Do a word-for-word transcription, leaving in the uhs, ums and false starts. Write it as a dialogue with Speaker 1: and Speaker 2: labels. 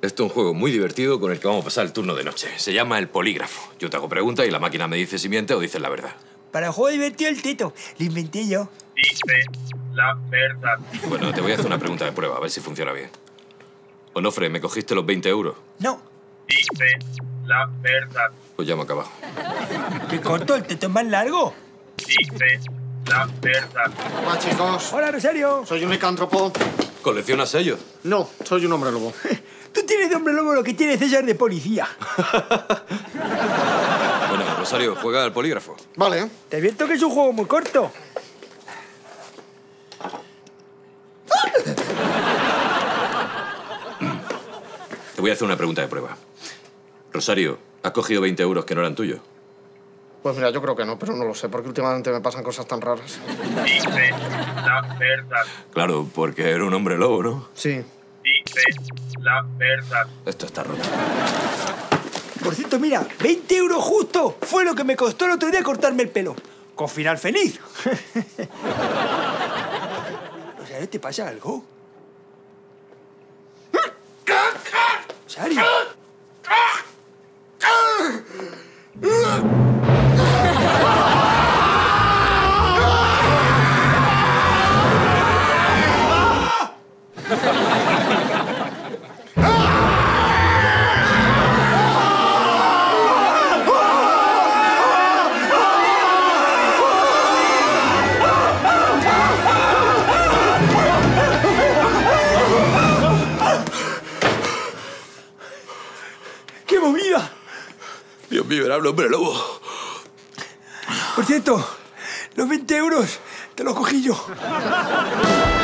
Speaker 1: Esto es un juego muy divertido con el que vamos a pasar el turno de noche. Se llama el polígrafo. Yo te hago preguntas y la máquina me dice si miente o dices la verdad.
Speaker 2: Para el juego divertido el teto. Lo inventé yo.
Speaker 3: Dice la verdad.
Speaker 1: Bueno, te voy a hacer una pregunta de prueba, a ver si funciona bien. Onofre, ¿me cogiste los veinte euros?
Speaker 2: No.
Speaker 3: Dice la verdad.
Speaker 1: Pues ya me he acabado.
Speaker 2: ¿Qué corto? ¿El teto es más largo?
Speaker 3: Dice la verdad.
Speaker 4: Hola, chicos.
Speaker 2: Hola, Rosario.
Speaker 4: Soy un licántropo.
Speaker 1: ¿Coleccionas sellos?
Speaker 4: No, soy un hombre lobo.
Speaker 2: Tú tienes de hombre lobo lo que tiene César de policía.
Speaker 1: Bueno, Rosario, juega al polígrafo.
Speaker 4: Vale.
Speaker 2: Te advierto que es un juego muy corto.
Speaker 1: Te voy a hacer una pregunta de prueba. Rosario, ¿has cogido veinte euros que no eran tuyos?
Speaker 4: Pues mira, yo creo que no, pero no lo sé, porque últimamente me pasan cosas tan raras.
Speaker 3: Dice la verdad.
Speaker 1: Claro, porque era un hombre lobo, ¿no?
Speaker 4: Sí.
Speaker 3: Dice la verdad.
Speaker 1: Esto está roto.
Speaker 2: Por cierto, mira, veinte euros justo fue lo que me costó el otro día cortarme el pelo. Con final feliz. Rosario, ¿te pasa algo? Rosario. ¡Qué movida!
Speaker 1: Dios mío, era un hombre lobo.
Speaker 2: Por cierto, los veinte euros te los cogí yo.